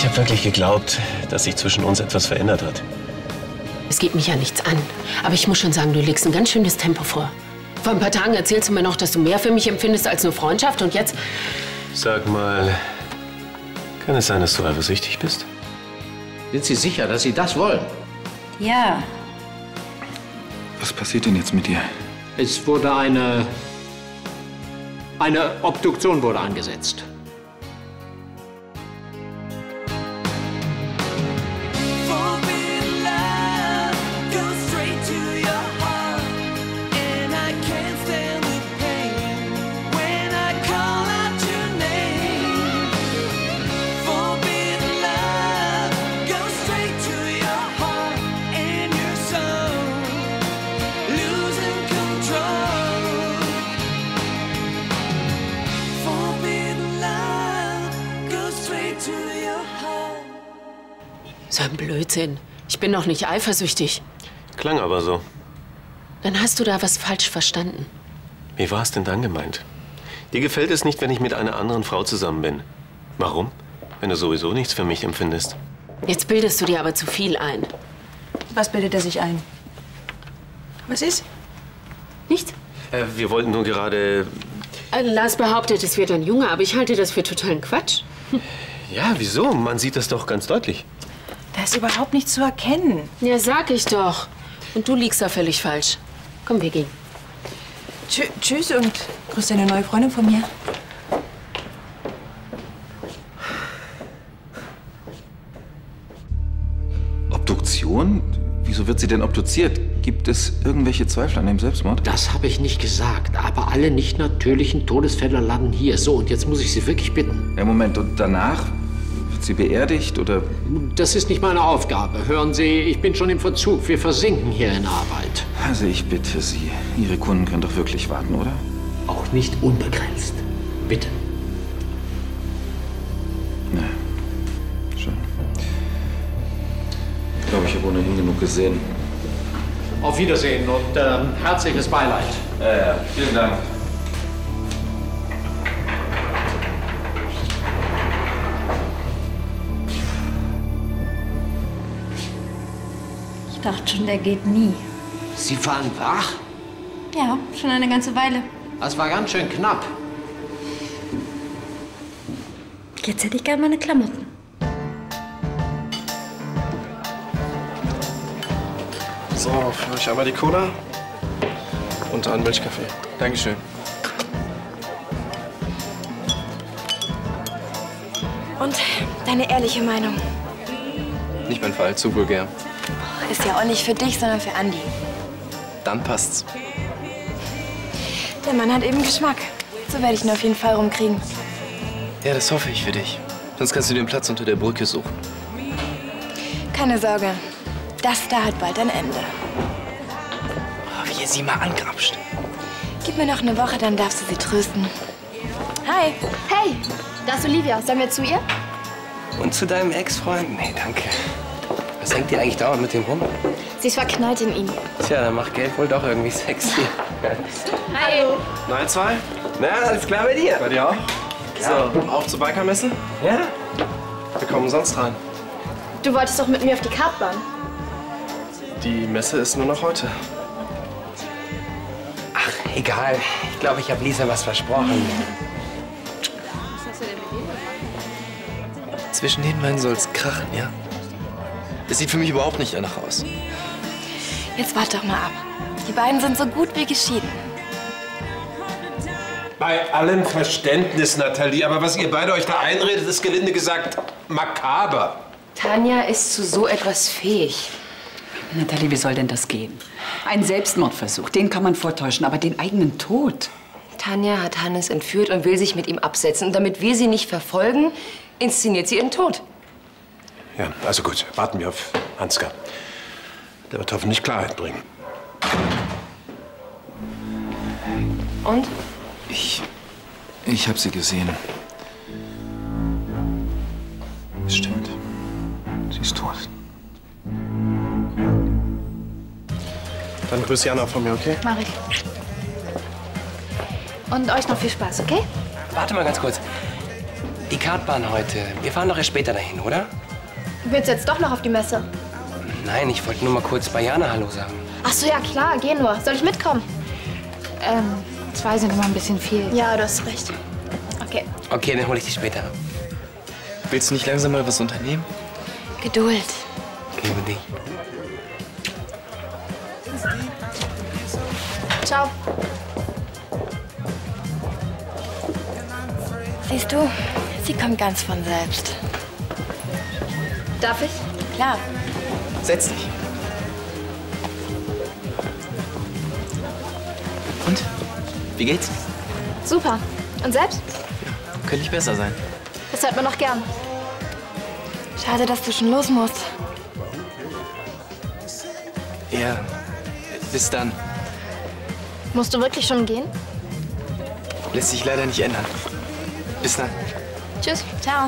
Ich habe wirklich geglaubt, dass sich zwischen uns etwas verändert hat. Es geht mich ja nichts an. Aber ich muss schon sagen, du legst ein ganz schönes Tempo vor. Vor ein paar Tagen erzählst du mir noch, dass du mehr für mich empfindest als nur Freundschaft. Und jetzt... Sag mal, kann es sein, dass du eifersüchtig bist? Sind Sie sicher, dass Sie das wollen? Ja. Was passiert denn jetzt mit dir? Es wurde eine Obduktion wurde angesetzt. So ein Blödsinn. Ich bin doch nicht eifersüchtig. Klang aber so. Dann hast du da was falsch verstanden. Wie war es denn dann gemeint? Dir gefällt es nicht, wenn ich mit einer anderen Frau zusammen bin. Warum? Wenn du sowieso nichts für mich empfindest. Jetzt bildest du dir aber zu viel ein. Was bildet er sich ein? Was ist? Nichts? Wir wollten nur gerade... Lars behauptet, es wird ein Junge, aber ich halte das für totalen Quatsch. Ja, wieso? Man sieht das doch ganz deutlich. Da ist überhaupt nichts zu erkennen. Ja, sag ich doch. Und du liegst da völlig falsch. Komm, wir gehen. Tschüss und grüß deine neue Freundin von mir. Obduktion? Wieso wird sie denn obduziert? Gibt es irgendwelche Zweifel an dem Selbstmord? Das habe ich nicht gesagt. Aber alle nicht natürlichen Todesfälle landen hier. So, und jetzt muss ich Sie wirklich bitten. Ja, Moment, und danach? Wird sie beerdigt oder? Das ist nicht meine Aufgabe. Hören Sie, ich bin schon im Verzug. Wir versinken hier in Arbeit. Also ich bitte Sie, Ihre Kunden können doch wirklich warten, oder? Auch nicht unbegrenzt. Bitte. Na, schön. Ich glaube, ich habe ohnehin genug gesehen. Auf Wiedersehen und herzliches Beileid. Ja, vielen Dank. Ich dachte schon, der geht nie. Sie waren wach? Ja, schon eine ganze Weile. Das war ganz schön knapp. Jetzt hätte ich gern meine Klamotten. So, für euch einmal die Cola und einen Milchkaffee. Dankeschön. Und deine ehrliche Meinung? Nicht mein Fall, zu vulgär. Ist ja auch nicht für dich, sondern für Andi. Dann passt's. Der Mann hat eben Geschmack. So werde ich ihn auf jeden Fall rumkriegen. Ja, das hoffe ich für dich. Sonst kannst du den Platz unter der Brücke suchen. Keine Sorge, das da hat bald ein Ende. Oh, wie ihr sie mal angrapscht. Gib mir noch eine Woche, dann darfst du sie trösten. Hi. Hey, da ist Olivia. Sollen wir zu ihr? Und zu deinem Ex-Freund? Nee, danke. Was hängt ihr eigentlich dauernd mit dem rum? Sie ist verknallt in ihn. Tja, dann macht Geld wohl doch irgendwie sexy. Hi. Nein, zwei? Na, alles klar bei dir? Bei dir auch? So, auf zur Bikermesse? Ja. Wir kommen sonst rein. Du wolltest doch mit mir auf die Kartbahn. Die Messe ist nur noch heute. Ach, egal. Ich glaube, ich habe Lisa was versprochen. Zwischen den beiden soll's krachen, ja? Das sieht für mich überhaupt nicht danach aus. Jetzt wart doch mal ab. Die beiden sind so gut wie geschieden. Bei allem Verständnis, Nathalie, aber was ihr beide euch da einredet, ist gelinde gesagt makaber. Tanja ist zu so etwas fähig. Nathalie, wie soll denn das gehen? Ein Selbstmordversuch, den kann man vortäuschen, aber den eigenen Tod. Tanja hat Hannes entführt und will sich mit ihm absetzen. Und damit wir sie nicht verfolgen, inszeniert sie ihren Tod. Ja, also gut, warten wir auf Ansgar. Der wird hoffentlich Klarheit bringen. Und? Ich habe sie gesehen. Es stimmt. Sie ist tot. Dann grüß Jana von mir, okay? Mach ich. Und euch noch viel Spaß, okay? Warte mal ganz kurz. Die Kartbahn heute. Wir fahren doch erst später dahin, oder? Du willst jetzt doch noch auf die Messe? Nein, ich wollte nur mal kurz bei Jana Hallo sagen. Ach so, ja klar, geh nur. Soll ich mitkommen? 2 sind immer ein bisschen viel. Ja, du hast recht. Okay. Okay, dann hole ich dich später ab. Willst du nicht langsam mal was unternehmen? Geduld. Liebe dich. Ciao. Siehst du, sie kommt ganz von selbst. Darf ich? Klar. Setz dich. Und? Wie geht's? Super. Und selbst? Könnte nicht besser sein. Das hört man noch gern. Schade, dass du schon los musst. Ja, bis dann. Musst du wirklich schon gehen? Lässt sich leider nicht ändern. Bis dann. Tschüss. Ciao.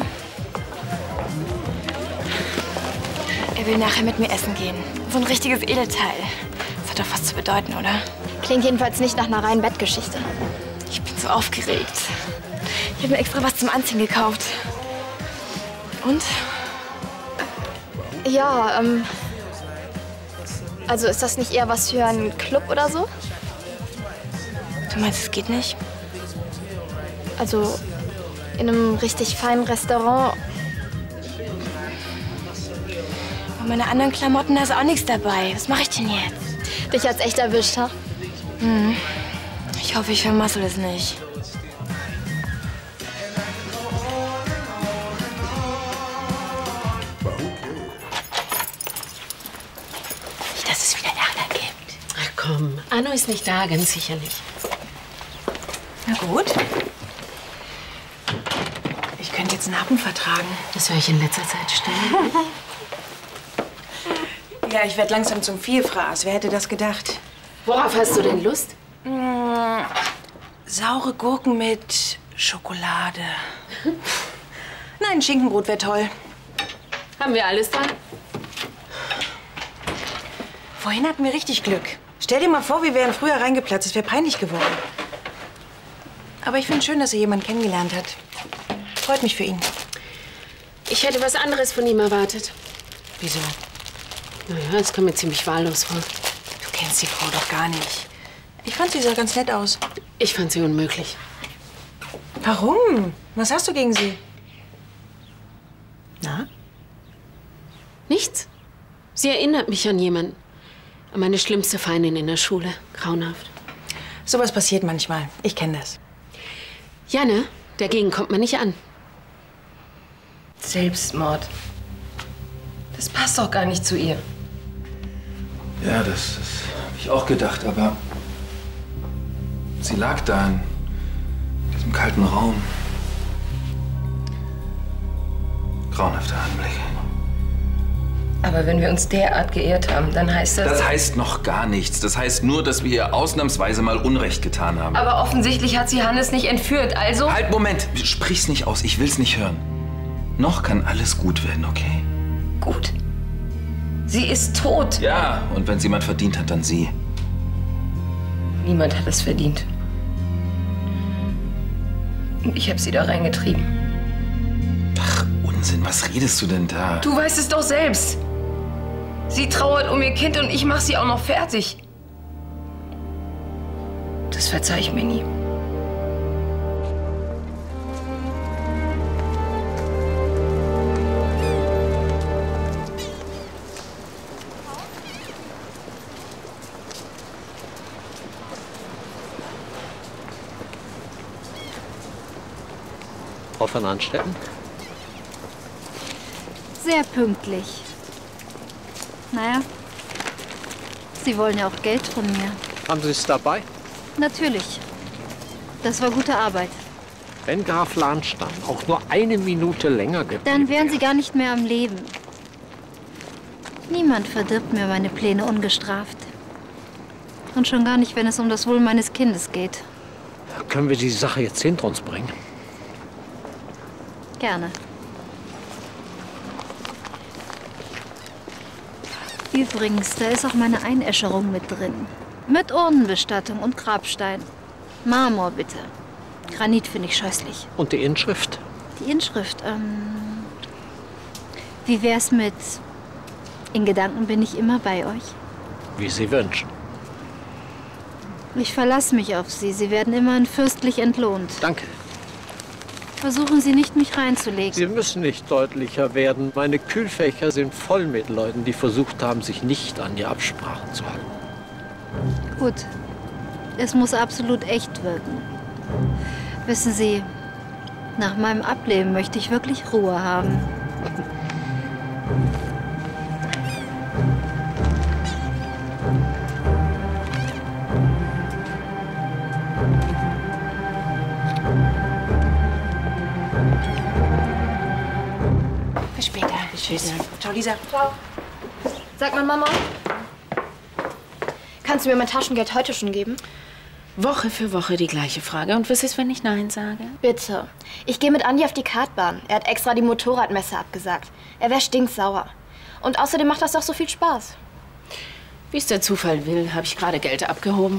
Er will nachher mit mir essen gehen. So ein richtiges Edelteil. Das hat doch was zu bedeuten, oder? Klingt jedenfalls nicht nach einer reinen Bettgeschichte. Ich bin so aufgeregt. Ich habe mir extra was zum Anziehen gekauft. Und? Ja, also ist das nicht eher was für einen Club oder so? Du meinst, es geht nicht? Also in einem richtig feinen Restaurant. Bei meinen anderen Klamotten, da ist auch nichts dabei. Was mache ich denn jetzt? Dich hat's echt erwischt, ha? Hm. Ich hoffe, ich vermassel es nicht. Nicht, dass es wieder Ärger gibt. Ach komm, Anno ist nicht da, ganz sicherlich. Na gut. Ich könnte jetzt Nappen vertragen. Das höre ich in letzter Zeit ständig. Ja, ich werde langsam zum Vielfraß. Wer hätte das gedacht? Worauf hast du denn Lust? Saure Gurken mit Schokolade. Nein, Schinkenbrot wäre toll. Haben wir alles dran? Vorhin hatten wir richtig Glück. Stell dir mal vor, wir wären früher reingeplatzt. Es wäre peinlich geworden. Aber ich finde schön, dass er jemanden kennengelernt hat. Freut mich für ihn. Ich hätte was anderes von ihm erwartet. Wieso? Naja, es kam mir ziemlich wahllos vor. Du kennst die Frau doch gar nicht. Ich fand, sie sah ganz nett aus. Ich fand sie unmöglich. Warum? Was hast du gegen sie? Na? Nichts. Sie erinnert mich an jemanden. An meine schlimmste Feindin in der Schule. Grauenhaft. Sowas passiert manchmal. Ich kenne das. Janne, dagegen kommt man nicht an. Selbstmord. Das passt doch gar nicht zu ihr. Ja, das habe ich auch gedacht, aber sie lag da in diesem kalten Raum. Grauenhafter Anblick. Aber wenn wir uns derart geehrt haben, dann heißt das... Das heißt noch gar nichts. Das heißt nur, dass wir ihr ausnahmsweise mal Unrecht getan haben. Aber offensichtlich hat sie Hannes nicht entführt, also... Halt, Moment! Sprich's nicht aus, ich will's nicht hören. Noch kann alles gut werden, okay? Gut. Sie ist tot. Ja, und wenn es jemand verdient hat, dann sie. Niemand hat es verdient. Und ich habe sie da reingetrieben. Ach, Unsinn, was redest du denn da? Du weißt es doch selbst. Sie trauert um ihr Kind und ich mach sie auch noch fertig. Das verzeih ich mir nie. Frau von Anstetten? Sehr pünktlich. Naja, Sie wollen ja auch Geld von mir. Haben Sie es dabei? Natürlich. Das war gute Arbeit. Wenn Graf Lahnstein auch nur eine Minute länger geblieben Dann wären Sie gar nicht mehr am Leben. Niemand verdirbt mir meine Pläne ungestraft. Und schon gar nicht, wenn es um das Wohl meines Kindes geht. Können wir die Sache jetzt hinter uns bringen? Gerne. Übrigens, da ist auch meine Einäscherung mit drin. Mit Urnenbestattung und Grabstein. Marmor bitte. Granit finde ich scheußlich. Und die Inschrift? Inschrift. Wie wär's mit in Gedanken bin ich immer bei euch? Wie Sie wünschen. Ich verlasse mich auf Sie. Sie werden immerhin fürstlich entlohnt. Danke. Versuchen Sie nicht, mich reinzulegen. Sie müssen nicht deutlicher werden. Meine Kühlfächer sind voll mit Leuten, die versucht haben, sich nicht an die Absprachen zu halten. Gut. Es muss absolut echt wirken. Wissen Sie, nach meinem Ableben möchte ich wirklich Ruhe haben. Bis später. Bis später. Ciao, Lisa. Ciao. Sag mal, Mama, kannst du mir mein Taschengeld heute schon geben? Woche für Woche die gleiche Frage. Und was ist, wenn ich Nein sage? Bitte. Ich gehe mit Andi auf die Kartbahn. Er hat extra die Motorradmesse abgesagt. Er wäre stinksauer. Und außerdem macht das doch so viel Spaß. Wie es der Zufall will, habe ich gerade Geld abgehoben.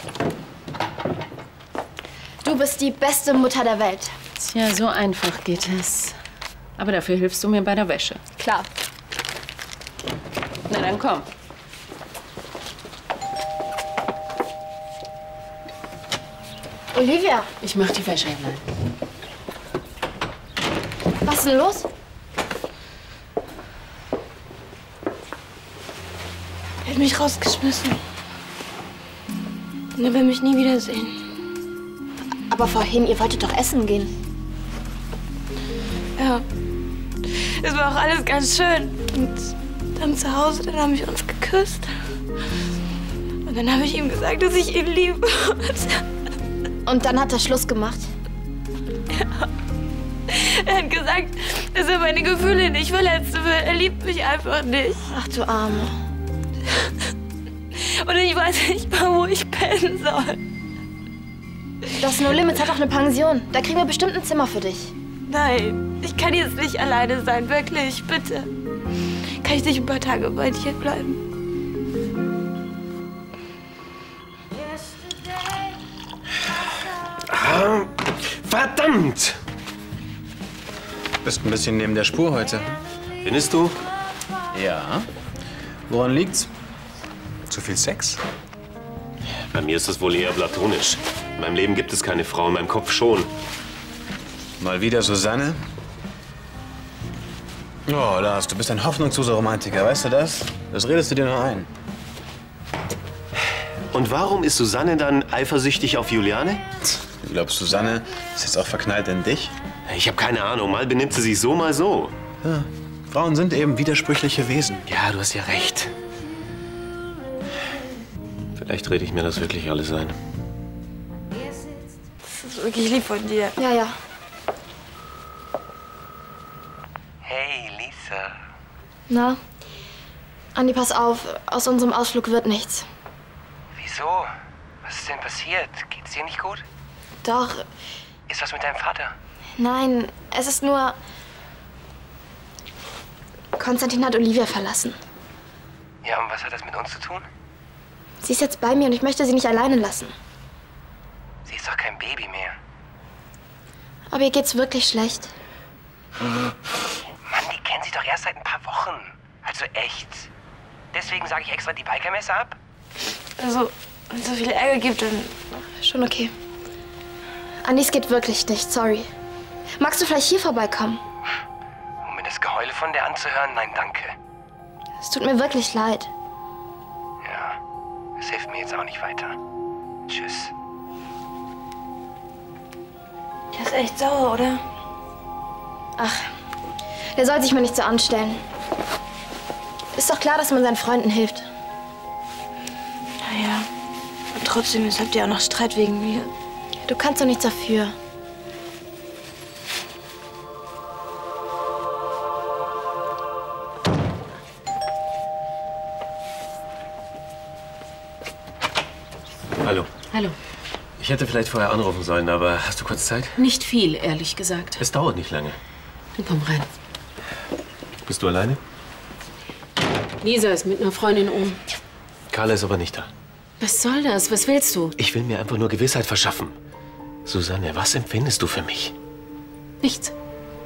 Du bist die beste Mutter der Welt. Tja, so einfach geht es. Aber dafür hilfst du mir bei der Wäsche. Klar. Na dann komm. Olivia. Ich mach die Wäsche. Was ist denn los? Er hat mich rausgeschmissen. Und er will mich nie wiedersehen. Aber vorhin, ihr wolltet doch essen gehen. Ja. Es war auch alles ganz schön. Und dann zu Hause, dann haben wir uns geküsst. Und dann habe ich ihm gesagt, dass ich ihn liebe. Und dann hat er Schluss gemacht? Ja. Er hat gesagt, dass er meine Gefühle nicht verletzen will. Er liebt mich einfach nicht. Ach du Arme. Und ich weiß nicht mal, wo ich pennen soll. Das No Limits hat doch eine Pension. Da kriegen wir bestimmt ein Zimmer für dich. Nein, ich kann jetzt nicht alleine sein, wirklich, bitte. Kann ich nicht ein paar Tage bei dir bleiben? Ah, verdammt! Bist ein bisschen neben der Spur heute. Findest du? Ja. Woran liegt's? Zu viel Sex? Bei mir ist das wohl eher platonisch. In meinem Leben gibt es keine Frau, in meinem Kopf schon. Mal wieder Susanne? Oh, Lars, du bist ein hoffnungsloser Romantiker, weißt du das? Das redest du dir nur ein. Und warum ist Susanne dann eifersüchtig auf Juliane? Du glaubst, Susanne ist jetzt auch verknallt in dich? Ich habe keine Ahnung. Mal benimmt sie sich so, mal so. Ja, Frauen sind eben widersprüchliche Wesen. Ja, du hast ja recht. Vielleicht rede ich mir das wirklich alles ein. Das ist wirklich lieb von dir. Ja, ja. Hey, Lisa. Na? Andi, pass auf. Aus unserem Ausflug wird nichts. Wieso? Was ist denn passiert? Geht's dir nicht gut? Doch. Ist was mit deinem Vater? Nein, es ist nur... Konstantin hat Olivia verlassen. Ja, und was hat das mit uns zu tun? Sie ist jetzt bei mir und ich möchte sie nicht alleine lassen. Sie ist doch kein Baby mehr. Aber ihr geht's wirklich schlecht. Mann, die kennen sich doch erst seit ein paar Wochen. Also echt. Deswegen sage ich extra die Bikermesse ab? Also, wenn es so viel Ärger gibt, dann... Schon okay. Andi, es geht wirklich nicht, sorry. Magst du vielleicht hier vorbeikommen? Um mir das Geheule von der anzuhören? Nein, danke. Es tut mir wirklich leid. Ja, es hilft mir jetzt auch nicht weiter. Tschüss. Der ist echt sauer, oder? Ach, der soll sich mal nicht so anstellen. Ist doch klar, dass man seinen Freunden hilft. Naja, und trotzdem, jetzt habt ihr auch noch Streit wegen mir. Du kannst doch nichts dafür. Hallo. Hallo. Ich hätte vielleicht vorher anrufen sollen, aber hast du kurz Zeit? Nicht viel, ehrlich gesagt. Es dauert nicht lange. Dann komm rein. Bist du alleine? Lisa ist mit einer Freundin oben. Carla ist aber nicht da. Was soll das? Was willst du? Ich will mir einfach nur Gewissheit verschaffen. Susanne, was empfindest du für mich? Nichts.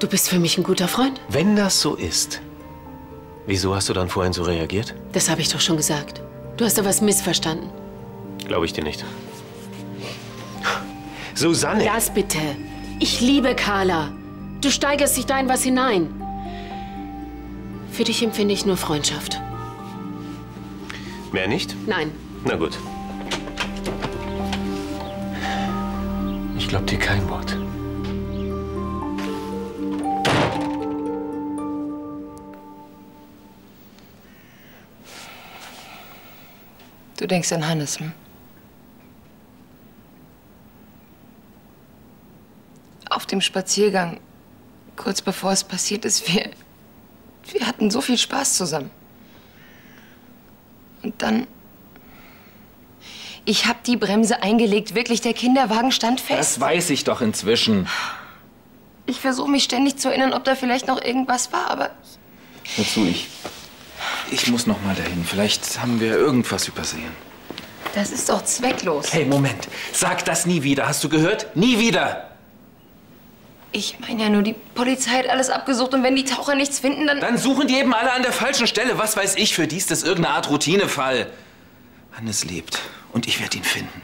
Du bist für mich ein guter Freund. Wenn das so ist, wieso hast du dann vorhin so reagiert? Das habe ich doch schon gesagt. Du hast da was missverstanden. Glaube ich dir nicht. Susanne! Lass bitte. Ich liebe Carla. Du steigerst dich da in was hinein. Für dich empfinde ich nur Freundschaft. Mehr nicht? Nein. Na gut. Ich glaub dir kein Wort. Du denkst an Hannes, hm? Auf dem Spaziergang, kurz bevor es passiert ist, wir hatten so viel Spaß zusammen. Und dann... Ich habe die Bremse eingelegt, wirklich, der Kinderwagen stand fest. Das weiß ich doch inzwischen. Ich versuche mich ständig zu erinnern, ob da vielleicht noch irgendwas war, aber... Hör zu, ich muss noch mal dahin. Vielleicht haben wir irgendwas übersehen. Das ist doch zwecklos. Hey, Moment. Sag das nie wieder. Hast du gehört? Nie wieder! Ich meine ja nur, die Polizei hat alles abgesucht und wenn die Taucher nichts finden, dann... Dann suchen die eben alle an der falschen Stelle. Was weiß ich, für die ist das irgendeine Art Routinefall. Hannes lebt und ich werde ihn finden.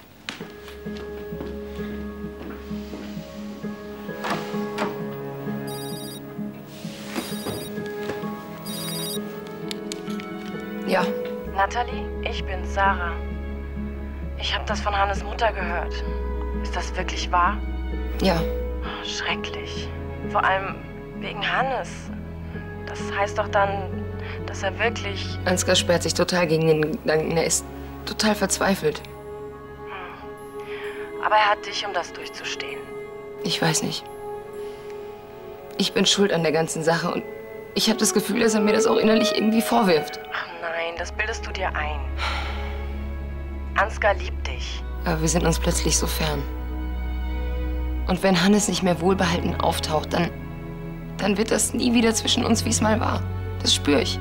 Ja. Natalie, ich bin's, Sarah. Ich habe das von Hannes Mutter gehört. Ist das wirklich wahr? Ja. Oh, schrecklich. Vor allem wegen Hannes. Das heißt doch dann, dass er wirklich... Ansgar sperrt sich total gegen den Gedanken. Er ist total verzweifelt. Aber er hat dich, um das durchzustehen. Ich weiß nicht. Ich bin schuld an der ganzen Sache und ich habe das Gefühl, dass er mir das auch innerlich irgendwie vorwirft. Ach nein, das bildest du dir ein. Ansgar liebt dich. Aber wir sind uns plötzlich so fern. Und wenn Hannes nicht mehr wohlbehalten auftaucht, dann wird das nie wieder zwischen uns, wie es mal war. Das spüre ich.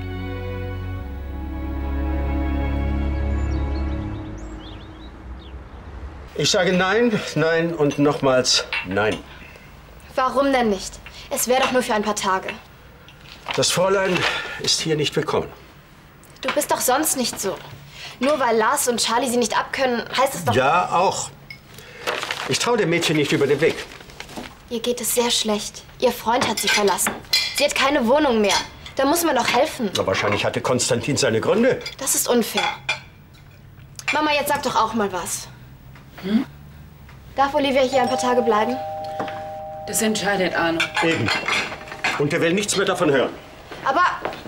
Ich sage nein, nein und nochmals nein. Warum denn nicht? Es wäre doch nur für ein paar Tage. Das Fräulein ist hier nicht willkommen. Du bist doch sonst nicht so. Nur weil Lars und Charlie sie nicht abkönnen, heißt es doch... Ja, auch. Ich traue dem Mädchen nicht über den Weg. Ihr geht es sehr schlecht. Ihr Freund hat sie verlassen. Sie hat keine Wohnung mehr. Da muss man doch helfen. Na, wahrscheinlich hatte Konstantin seine Gründe. Das ist unfair. Mama, jetzt sag doch auch mal was. Hm? Darf Olivia hier ein paar Tage bleiben? Das entscheidet Arno. Eben. Und er will nichts mehr davon hören. Aber...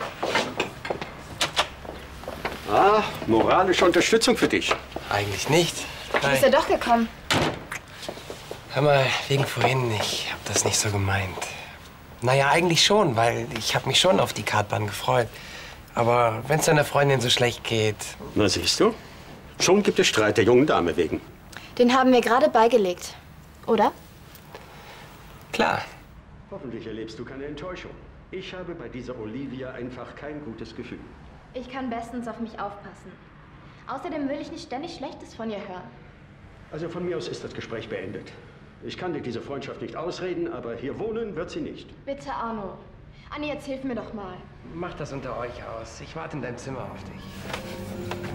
Ah, moralische Unterstützung für dich. Eigentlich nicht. Du bist ja doch gekommen. Hör mal, wegen vorhin, ich hab das nicht so gemeint. Naja, eigentlich schon, weil ich hab mich schon auf die Kartbahn gefreut. Aber wenn's deiner Freundin so schlecht geht... Na, siehst du? Schon gibt es Streit der jungen Dame wegen. Den haben wir gerade beigelegt. Oder? Klar. Hoffentlich erlebst du keine Enttäuschung. Ich habe bei dieser Olivia einfach kein gutes Gefühl. Ich kann bestens auf mich aufpassen. Außerdem will ich nicht ständig Schlechtes von ihr hören. Also von mir aus ist das Gespräch beendet. Ich kann dir diese Freundschaft nicht ausreden, aber hier wohnen wird sie nicht. Bitte, Arno. Anni, jetzt hilf mir doch mal. Mach das unter euch aus. Ich warte in deinem Zimmer auf dich.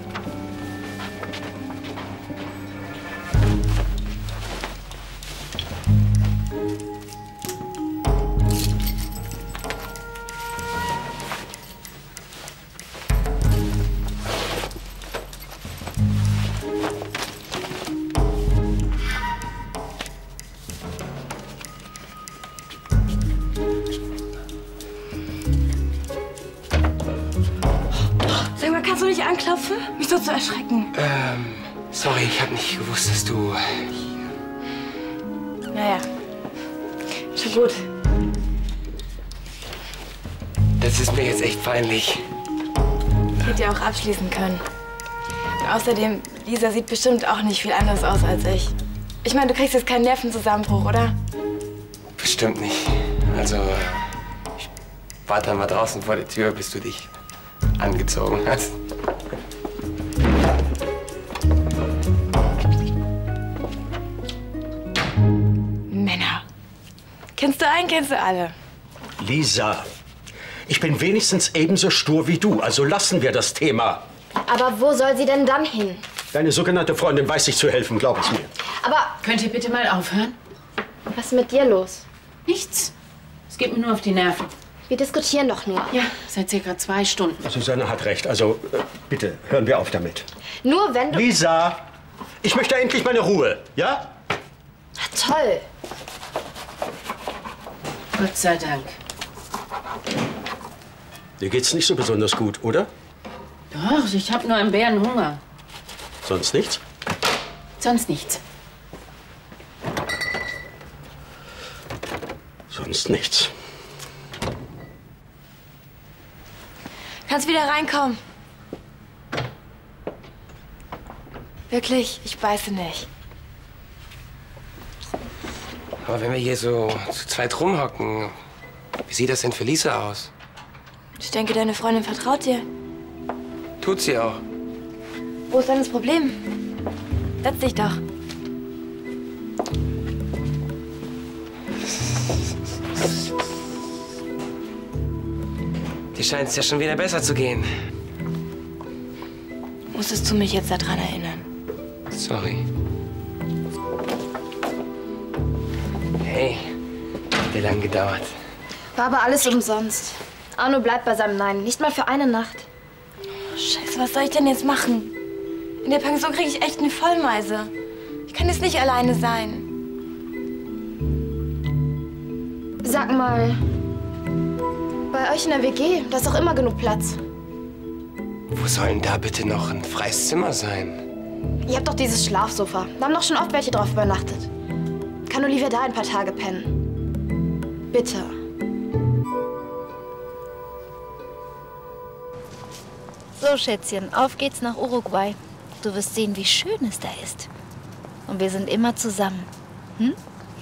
Sag mal, kannst du nicht anklopfen? Mich so zu erschrecken. Sorry, ich hab nicht gewusst, dass du... Naja, schon gut. Das ist mir jetzt echt peinlich. Hätte ja auch abschließen können. Und außerdem, Lisa sieht bestimmt auch nicht viel anders aus als ich. Ich meine, du kriegst jetzt keinen Nervenzusammenbruch, oder? Bestimmt nicht. Also, ich warte dann mal draußen vor der Tür, bis du dich angezogen hast. Männer. Kennst du einen, kennst du alle. Lisa, ich bin wenigstens ebenso stur wie du, also lassen wir das Thema. Aber wo soll sie denn dann hin? Deine sogenannte Freundin weiß sich zu helfen, glaub es mir. Aber... Könnt ihr bitte mal aufhören? Was ist mit dir los? Nichts. Es geht mir nur auf die Nerven. Wir diskutieren doch nur. Ja, seit circa 2 Stunden. Susanne hat recht, also bitte, hören wir auf damit. Nur wenn du... Lisa, ich möchte endlich meine Ruhe, ja? Toll. Gott sei Dank. Dir geht's nicht so besonders gut, oder? Doch, ich habe nur einen Bärenhunger. Sonst nichts? Sonst nichts. Sonst nichts. Kannst wieder reinkommen. Wirklich, ich beiße nicht. Aber wenn wir hier so zu zweit rumhocken, wie sieht das denn für Lisa aus? Ich denke, deine Freundin vertraut dir. Tut sie auch. Wo ist denn das Problem? Setz dich doch. Dir scheint es ja schon wieder besser zu gehen. Musstest du mich jetzt daran erinnern? Sorry. Hey, hat lang gedauert. War aber alles umsonst. Arno bleibt bei seinem Nein. Nicht mal für eine Nacht. Oh, Scheiße, was soll ich denn jetzt machen? In der Pension kriege ich echt eine Vollmeise. Ich kann jetzt nicht alleine sein. Sag mal, bei euch in der WG, da ist doch immer genug Platz. Wo soll denn da bitte noch ein freies Zimmer sein? Ihr habt doch dieses Schlafsofa. Da haben doch schon oft welche drauf übernachtet. Kann Olivia da ein paar Tage pennen? Bitte. So, Schätzchen, auf geht's nach Uruguay. Du wirst sehen, wie schön es da ist. Und wir sind immer zusammen. Hm?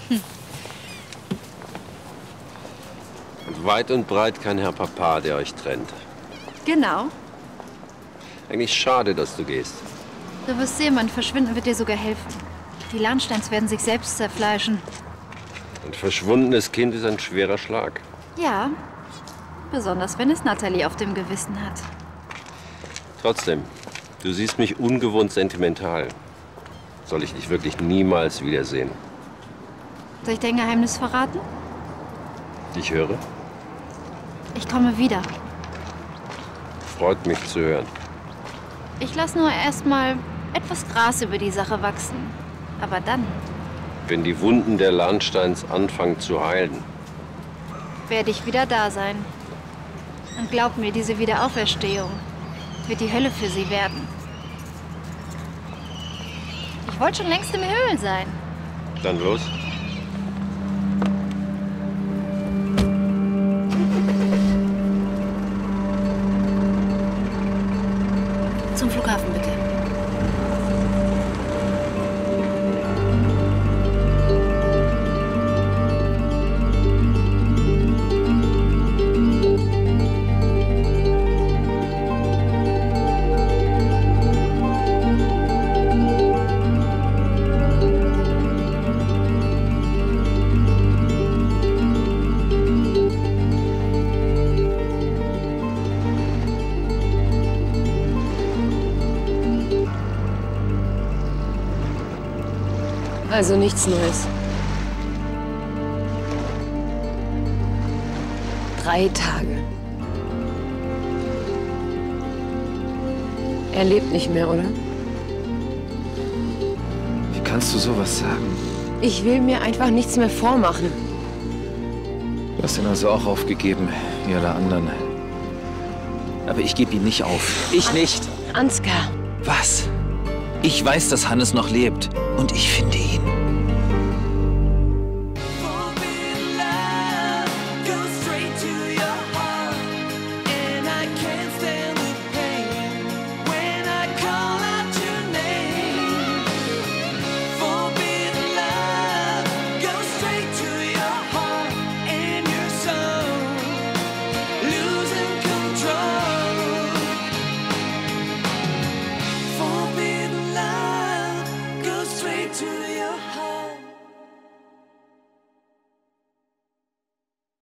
Und weit und breit kein Herr Papa, der euch trennt. Genau. Eigentlich schade, dass du gehst. Du wirst sehen, mein Verschwinden wird dir sogar helfen. Die Lahnsteins werden sich selbst zerfleischen. Ein verschwundenes Kind ist ein schwerer Schlag. Ja, besonders wenn es Natalie auf dem Gewissen hat. Trotzdem, du siehst mich ungewohnt sentimental. Soll ich dich wirklich niemals wiedersehen? Soll ich dein Geheimnis verraten? Ich höre. Ich komme wieder. Freut mich zu hören. Ich lasse nur erst mal etwas Gras über die Sache wachsen. Aber dann Wenn die Wunden der Lahnsteins anfangen zu heilen. werde ich wieder da sein. Und glaub mir, diese Wiederauferstehung wird die Hölle für sie werden. Ich wollte schon längst im Himmel sein. Dann los. Zum Flughafen, bitte. Also nichts Neues. 3 Tage. Er lebt nicht mehr, oder? Wie kannst du sowas sagen? Ich will mir einfach nichts mehr vormachen. Du hast ihn also auch aufgegeben, wie alle anderen. Aber ich gebe ihn nicht auf. Ich nicht. Ansgar. Was? Ich weiß, dass Hannes noch lebt. Und ich finde ihn.